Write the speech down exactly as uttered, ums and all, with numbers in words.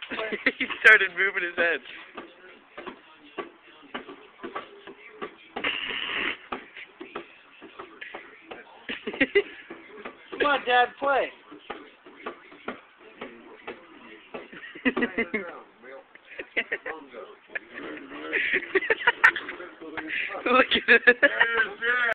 He started moving his head. Come on, Dad, play. Look at it.